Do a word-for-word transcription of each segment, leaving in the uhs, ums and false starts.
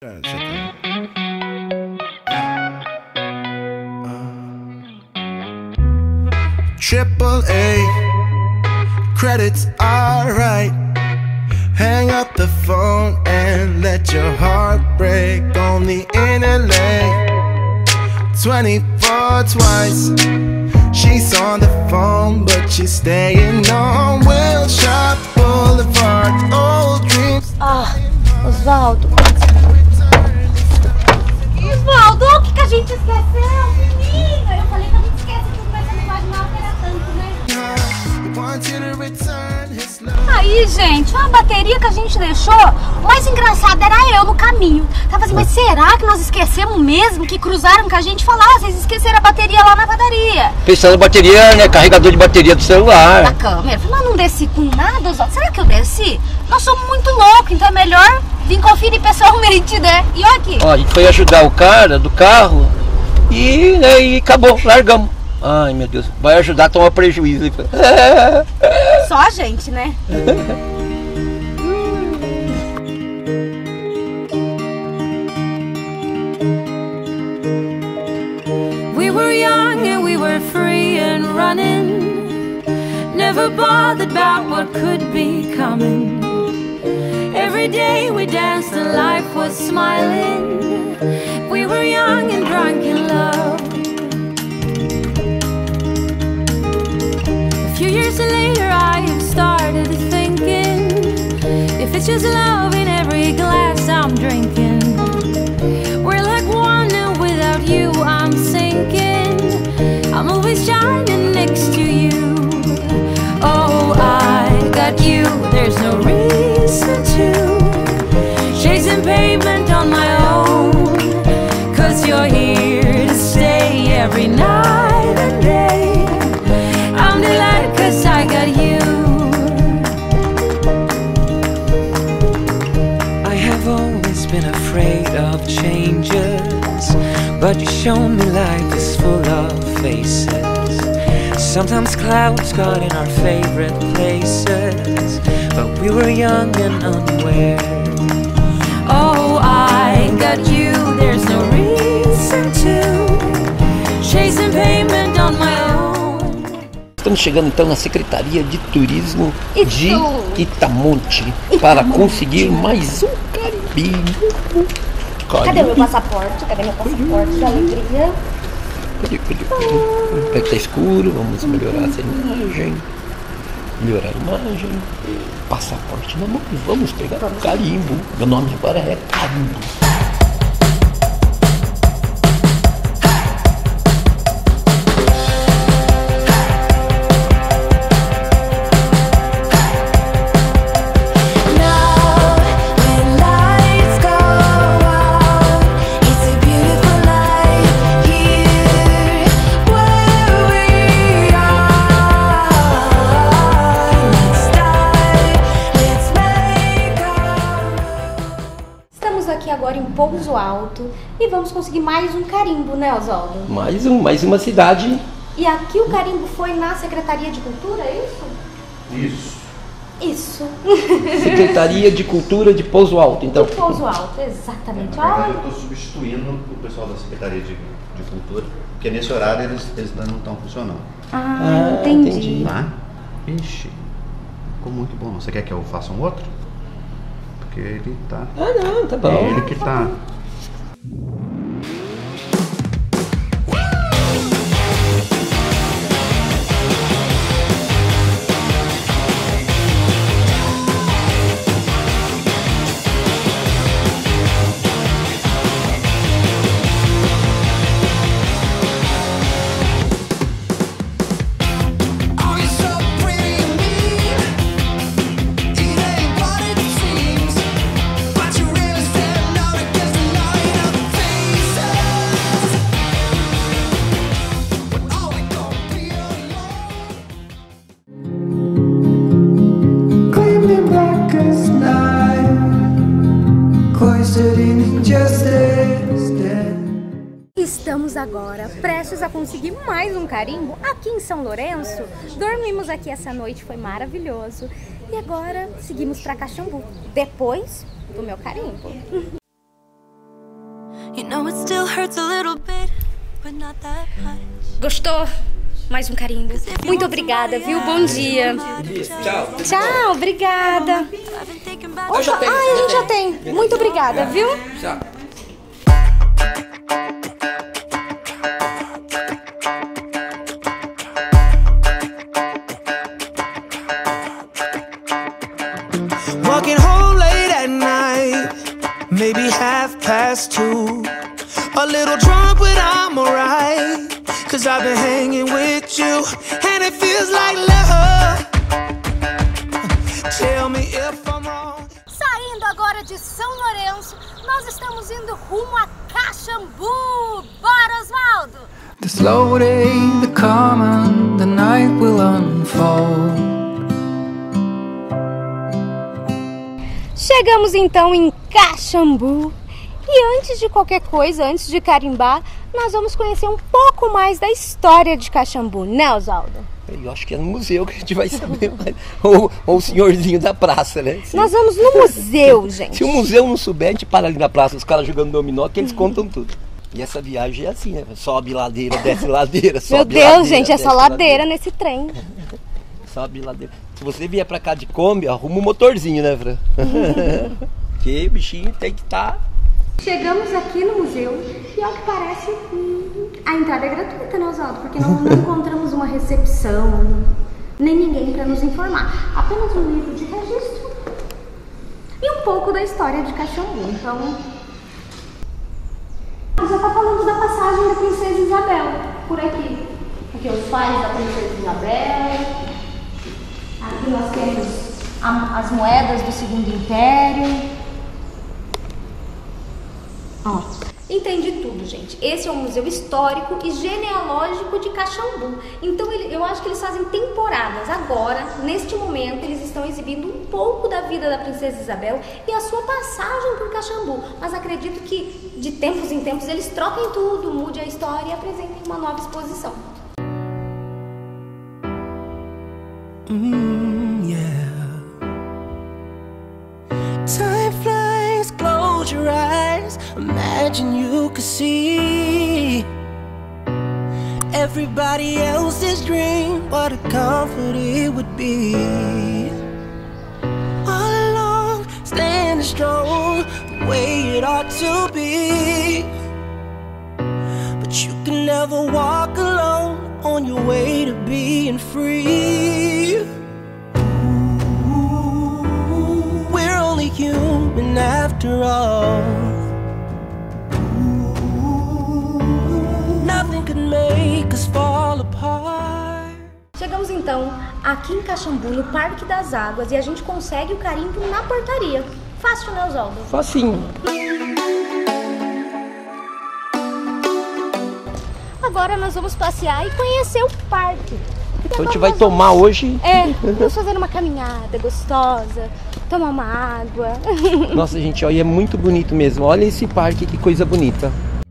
Triple A, credits alright. Hang up the phone and let your heart break on the interlay. twenty-four twice, she's on the phone but she's staying on Wilshire Boulevard. Old dreams. Ah, Osvaldo. Osvaldo, o que, que a gente esqueceu? Menina, eu falei que a gente esquece tudo, mas você não vai imaginar que era tanto, né? Aí, gente, uma bateria que a gente deixou. O mais engraçado era eu no caminho. Tava assim, mas será que nós esquecemos mesmo? Que cruzaram com a gente e falaram, ah, vocês esqueceram a bateria lá na padaria. Pensando na bateria, né? Carregador de bateria do celular. Da câmera. Mas não desci com nada, Osvaldo. Será que eu desci? Nós somos muito loucos, então é melhor vir conferir pessoalmente, né? E olha aqui. Ó, a gente foi ajudar o cara do carro e, né, e acabou, largamos. Ai, meu Deus, vai ajudar a tomar prejuízo. Só a gente, né? We were young and we were free and running, never bothered about what could be coming. Every day we danced and life was smiling. We were young and drunk in love. A few years later I have started thinking, if it's just love in every glass I'm drinking, we're like one and without you I'm sinking. I'm always shining next to you. Oh, I got you, there's no reason to chasing pavement on my own, 'cause you're here to stay every night and day. I'm delighted 'cause I got you. I have always been afraid of changes, but you show me life is full of faces. Sometimes clouds got in our favorite places, but we were young and unaware. Oh, I got you, there's no reason to chasing payment on my own. Estamos chegando então na Secretaria de Turismo Isso. de Itamonte para conseguir mais um carimbo. Cadê meu passaporte? Cadê meu passaporte da alegria? Cadê, cadê, cadê? É que tá escuro, vamos melhorar essa imagem. Melhorar a imagem. Passaporte na mão e vamos pegar o carimbo. Meu nome agora é Carimbo. Agora em Pouso Alto e vamos conseguir mais um carimbo, né, Osvaldo? Mais um, mais uma cidade. E aqui o carimbo foi na Secretaria de Cultura, é isso? Isso. Isso. Secretaria de Cultura de Pouso Alto, então. De Pouso Alto, exatamente. Na verdade, eu estou substituindo o pessoal da Secretaria de, de Cultura, porque nesse horário eles, eles não estão funcionando. Ah, Ah, entendi. entendi. Tá? Ixi, ficou muito bom. Você quer que eu faça um outro? Porque ele tá... Ah, não, tá bom. É ele que tá... Estamos agora prestes a conseguir mais um carimbo aqui em São Lourenço. Dormimos aqui essa noite, foi maravilhoso. E agora seguimos para Caxambu, depois do meu carimbo. You know it still hurts a little bit, but not that much. Gostou? Mais um carimbo. Muito obrigada, viu? Bom dia. Tchau. Tchau, obrigada. Opa, já tenho, ah, a já gente já tenho. tem. Muito obrigada, viu? Tchau. Walking home late at night, maybe half past two. A little drunk, but I'm alright, cause I've been hanging with you, and it feels like love. Tell me if I'm wrong. Saindo agora de São Lourenço, nós estamos indo rumo a Caxambu. Bora, Osvaldo! The slow day, the calm, and the night will unfold. Chegamos então em Caxambu. E antes de qualquer coisa, antes de carimbar, nós vamos conhecer um pouco mais da história de Caxambu, né, Osvaldo? Eu acho que é no museu que a gente vai saber mais. Ou, ou o senhorzinho da praça, né? Se, Nós vamos no museu, gente. se o museu não souber, a gente para ali na praça, os caras jogando dominó, que eles contam tudo. E essa viagem é assim, né? Sobe ladeira, desce ladeira, sobe Meu Deus, ladeira, gente, é desce só ladeira nesse trem. Sobe ladeira. Se você vier pra cá de Kombi, arruma um motorzinho, né, Fran? Porque o bichinho tem que estar... Tá... Chegamos aqui no museu e, ao que parece, hum, a entrada é gratuita, né, Osvaldo? Porque nós não encontramos uma recepção, nem ninguém para nos informar. Apenas um livro de registro e um pouco da história de Caxambu. Então, já está falando da passagem da Princesa Isabel por aqui. Aqui os pais da Princesa Isabel. Aqui nós temos a, as moedas do Segundo Império. Ó, entendi tudo, gente. Esse é um museu histórico e genealógico de Caxambu. Então ele, eu acho que eles fazem temporadas. Agora, neste momento, eles estão exibindo um pouco da vida da Princesa Isabel e a sua passagem por Caxambu. Mas acredito que de tempos em tempos eles troquem tudo, mude a história e apresentem uma nova exposição. Mm, yeah. Time flies, close your eyes. Imagine you could see everybody else's dream, what a comfort it would be. All along, standing strong, the way it ought to be. But you can never walk alone on your way to being free. Ooh, we're only human after all. Nothing could make us fall apart. Chegamos então aqui em Caxambu, no Parque das Águas, e a gente consegue o carimbo na portaria. Fácil, né, Osvaldo? Facinho. Agora nós vamos passear e conhecer o parque. Então a gente vai tomar hoje. É, vamos fazer uma caminhada gostosa, tomar uma água. Nossa, gente, olha, é muito bonito mesmo. Olha esse parque, que coisa bonita.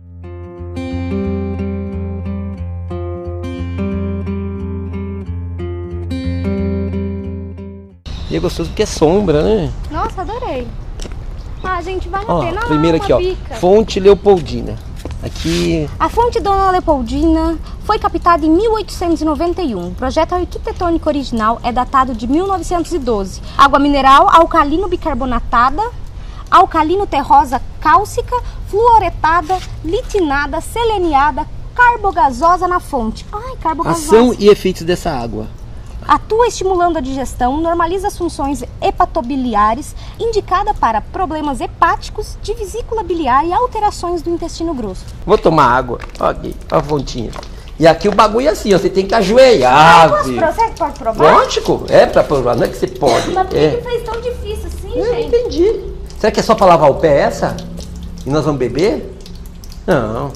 E é gostoso porque é sombra, né? Nossa, adorei. Ah, gente, vale a Ó, pena. primeiro uma aqui, ó, bica. Fonte Leopoldina. Aqui... A fonte Dona Leopoldina foi captada em mil oitocentos e noventa e um. O projeto arquitetônico original é datado de mil novecentos e doze. Água mineral alcalino bicarbonatada, alcalino terrosa cálcica, fluoretada, litinada, seleniada, carbogasosa na fonte. Ai, carbogasosa. Ação e efeitos dessa água. Atua estimulando a digestão, normaliza as funções hepatobiliares, indicada para problemas hepáticos, de vesícula biliar e alterações do intestino grosso. Vou tomar água. Aqui, a fontinha. E aqui o bagulho é assim, ó, você tem que ajoelhar. Posso viu? provar? Você pode provar? Lógico, é pra provar, não é que você pode. Mas por que É. que fez tão difícil assim, Eu gente? entendi. Será que é só pra lavar o pé essa? E nós vamos beber? Não.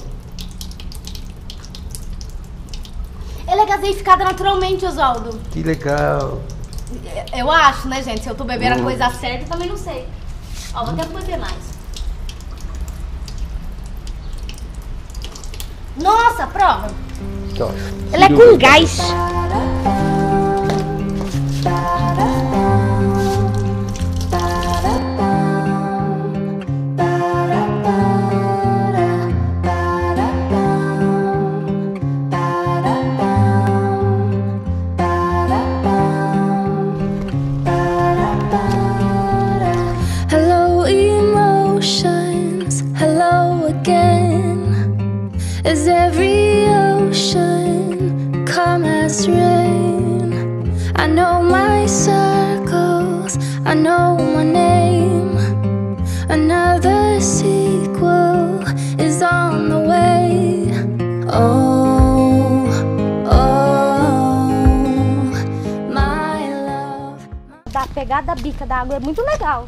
Ela é gaseificada naturalmente, Osvaldo. Que legal. Eu acho, né, gente? Se eu tô bebendo Hum. a coisa certa, eu também não sei. Ó, vou até beber mais. Nossa, prova. Aqui, ó. Ela é com gás. hello again. As every ocean come as rain, I know my circles, I know my name. Another sequel is on the way. Oh, oh, my love. Da pegada da bica da água é muito legal.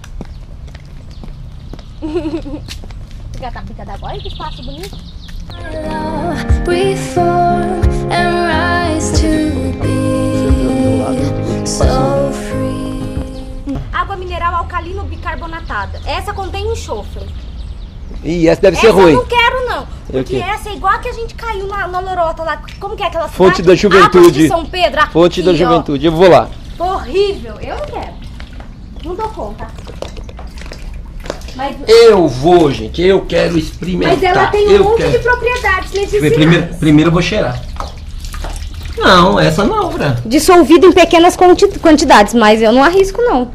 Pegar da bica da água, olha que espaço bonito. My love, reform and rise to be so free. Água mineral alcalino bicarbonatada. Essa contém enxofre. Ih, essa deve Essa ser ruim. eu não quero não. Eu Porque quero. essa é igual a que a gente caiu na, na lorota lá. Como que é aquela cidade? Fonte da Juventude. Águas de São Pedro. Aqui, Fonte da ó. Juventude. Eu vou lá. Horrível. Eu não quero. Não dou conta. Mas, Eu vou, gente. Eu quero experimentar. mas ela tem um eu monte quero. de propriedades medicinais. Primeiro, primeiro eu vou cheirar. Não, essa não, Fran. Dissolvido em pequenas quanti quantidades, mas eu não arrisco não.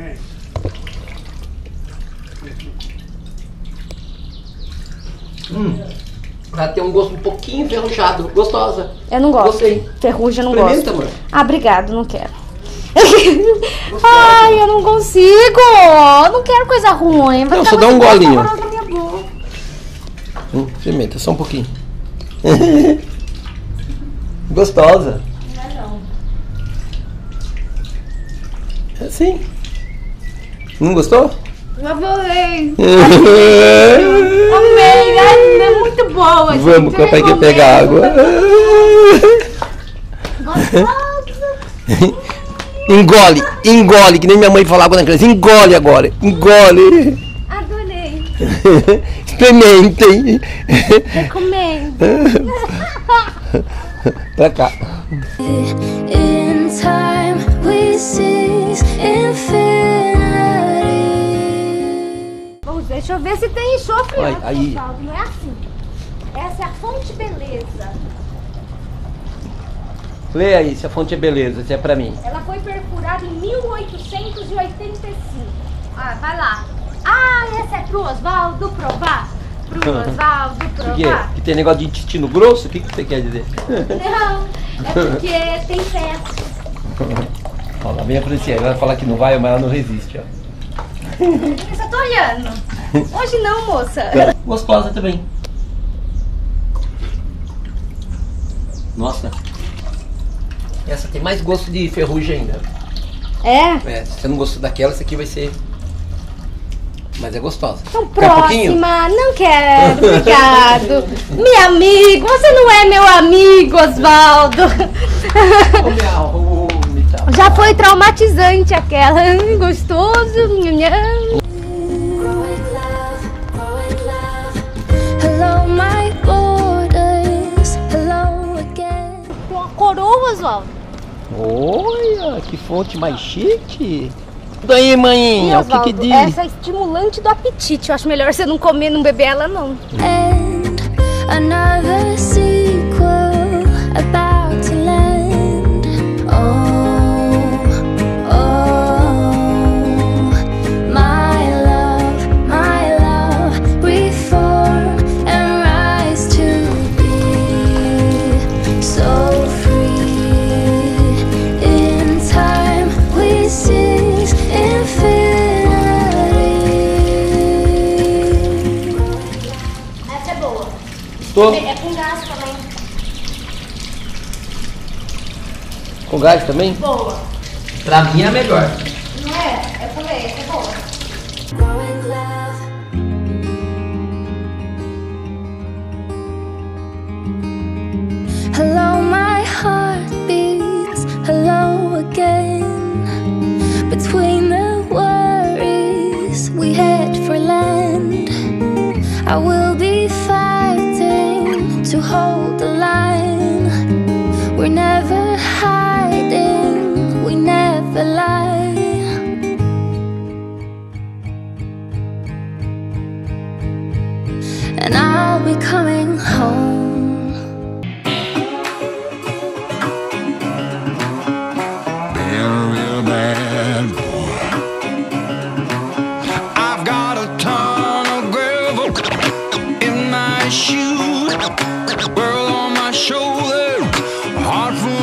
Hum, ela tem um gosto um pouquinho enferrujado. Gostosa. Eu não gosto. Gostei. Ferrugem eu não Experimenta, gosto. amor. Ah, obrigado, não quero. Ai, eu não consigo. Eu não quero coisa ruim. Vai Não, ficar só dá um muito golinho. horroroso na minha boca. Hum, experimenta, só um pouquinho. Gostosa. Não é não. É assim. Não gostou? Eu amei. Amei, é, é muito boa. gente. Vamos, Eu papai quer recomendo. pegar água. Gostosa. Engole, engole, que nem minha mãe falava na criança. Engole agora, engole. Adorei. Experimentem. Recomendo. Pra cá. In time we seize infinity. Vamos, deixa eu ver se tem enxofre. Ai, aí. Osvaldo, não é assim. Essa é a fonte beleza. Lê aí, se a fonte é beleza, se é pra mim. Ela foi perfurada em mil oitocentos e oitenta e cinco. Ah, vai lá. Ah, essa é pro Osvaldo provar. Pro Osvaldo O que é? provar. Que tem negócio de intestino grosso? O que, que você quer dizer? Não, é porque tem festa. Ó, lá vem a policial, ela vai falar que não vai, mas ela não resiste, ó. Eu só tô olhando. Hoje não, moça. Gostosa também. Nossa. Essa tem mais gosto de ferrugem ainda. É? É, se você não gostou daquela, essa aqui vai ser... Mas é gostosa. Então, Quer um pouquinho? próxima. Não quero, obrigado. Meu amigo, você não é meu amigo, Osvaldo. Ô, minha rume, tá. Já foi traumatizante aquela. Hum, Gostoso. Nham, nham. Growing love, growing love. Hello, my borders. Hello again. Tem uma coroa, Osvaldo. Olha, que fonte mais chique. Daí, maninha, Ih, o que que Osvaldo, diz? essa é estimulante do apetite. Eu acho melhor você não comer, não beber ela, não. And another sequel about to land. Oh, oh, my love, my love, reform and rise to be so free. In time we seize infinity. Essa é boa. Tô É com gás também. com gás também? Boa. Pra mim é a melhor. Não é? Eu falei, essa é boa. Growing love. Hello, my heart beats. Hello again. Between the worries, we head for land. I will be fighting to hold the line. We're never hiding. We never lie. And I'll be coming home. Been a real bad boy. I've got a ton of gravel in World on my shoulder, heart full